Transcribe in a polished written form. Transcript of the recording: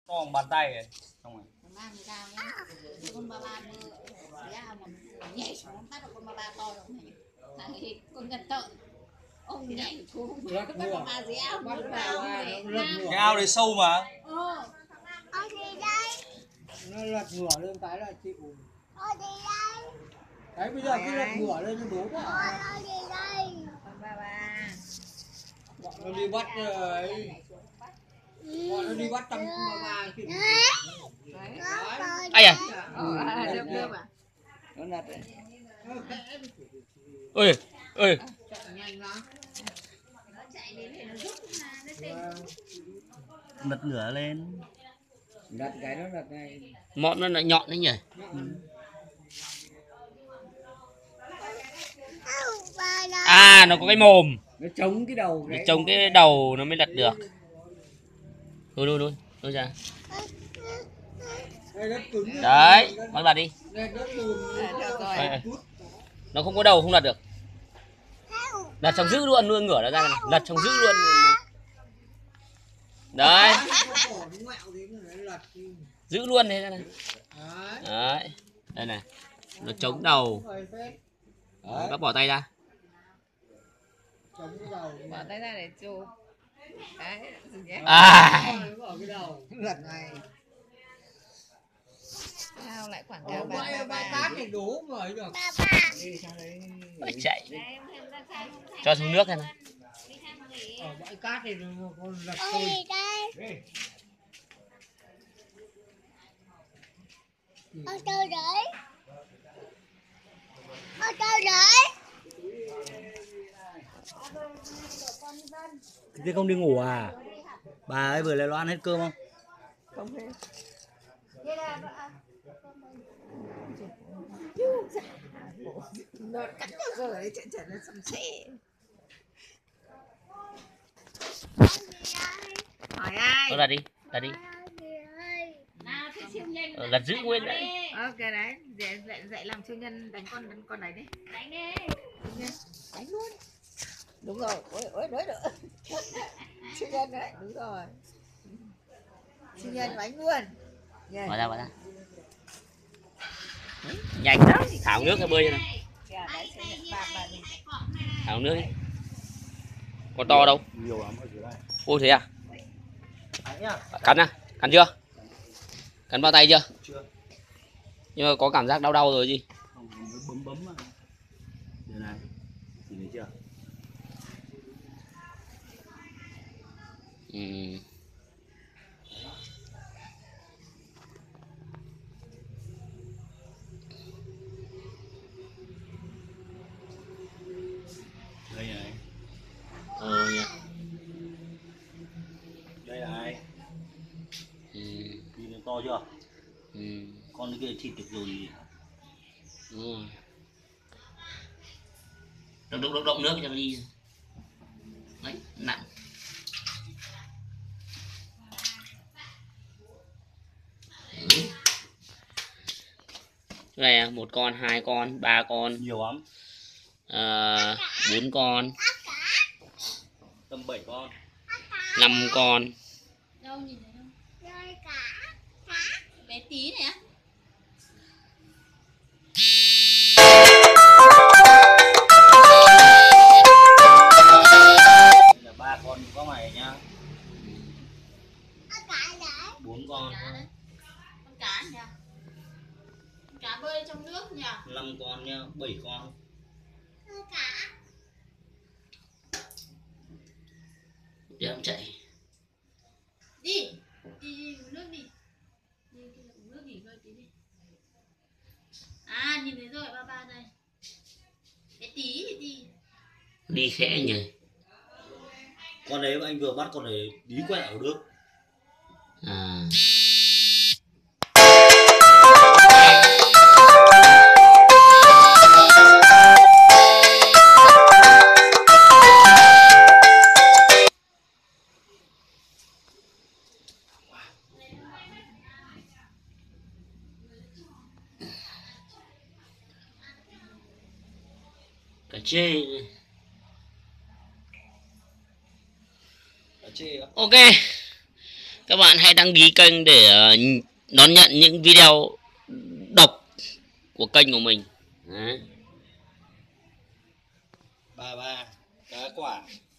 to bằng bàn tay này. Xong rồi. Mang người ta nhá. Con ba ba mưa ra mà nhảy xuống bắt được con ba ba to lắm này. Thằng con gật tợn. Ông nhảy xuống bắt ba ba dễ ao bắt vào Cái ao đấy sâu mà. Ở gì đây? Nó lật ngửa lên cái là chịu. Ở gì đây? Đấy bây giờ cứ lật ngửa lên nó đố quá. Ở gì đây? con ba ba. Bọn nó đi bắt ấy. Bọn nó đi bắt trăm ba ba kìa. Ai à? Đưa mà. Nó lật đấy. Ơi, ơi. Nhanh lắm. Nó chạy đến thì nó rút mà nó tìm. Lật ngửa lên. Lật cái nó lật này. Mọn nó lại nhọn đấy nhỉ? À, nó có cái mồm. Nó chống cái đầu. Nó chống cái đầu nó mới lật được. Thôi ra. Đấy, bác lật đi. Nó không có đầu không lật được. Lật xong giữ luôn ngửa nó ra này. Lật xong giữ luôn. Đấy. Giữ luôn thế này. Đấy. Đây này. Nó chống đầu. Đấy, bác bỏ tay ra. Bỏ tay ra để chụp. Đấy, À. Lật này. sao lại quảng cáo ba ba Cát thì đố mà ấy được. Phải chạy. Cho xuống nước này. Ở bãi cát thì nó còn lật Ở thôi. gì đây? Ở đâu đấy? Ở đâu đấy? Thế không đi ngủ à? Bà ấy vừa lấy nó ăn hết cơm không? không hết. Nó cắn được rồi chuyện nó xăm xệ. Hỏi ai? Lật đi. Nào thế siêu nhân. Lật giữ nguyên đấy. Ok đấy, dạy làm siêu nhân đánh con đấy đi. Đánh đi. Đánh luôn. Đúng rồi, ôi nói được. Siêu nhân đấy, đúng rồi. Siêu nhân đánh luôn. Bỏ ra. Nhanh lắm. Thảo nước hay bơi cho này. Thảo nước đi. Con to đâu? Nhiều lắm ở dưới này. Ô thế à? Cắn à? Cắn chưa? Cắn vào tay chưa? Chưa. Nhưng mà có cảm giác đau rồi gì? Không, nó bấm mà. Đây này. Nhìn thấy chưa? Đây này. Nhỉ. Đây này. Nhìn nó to chưa? Con kia thịt được rồi. Đúng rồi. Động nước cho nó đi. Đấy, nặng. Cái này à, 1 con, 2 con, 3 con. Nhiều lắm. 4 con. Tầm 7 con. 5 con. Đâu nhìn thấy không? Rồi cả. Bé tí này á. Đây là 3 con có mày nhá. 4 con. Con cá nhỉ? Con cá bơi trong nước nhỉ? 5 con nhá, 7 con. Để em chạy. Đi uống nước đi. Đi uống nước nghỉ ngơi tí đi. À nhìn thấy rồi ba ba đây. Bé tí thì đi. Đi khẽ nhỉ. Con đấy anh vừa bắt con đấy bí quẹo được. À. Cả chê. Ok. Các bạn hãy đăng ký kênh để đón nhận những video độc của kênh của mình. Đấy. Bà cá quả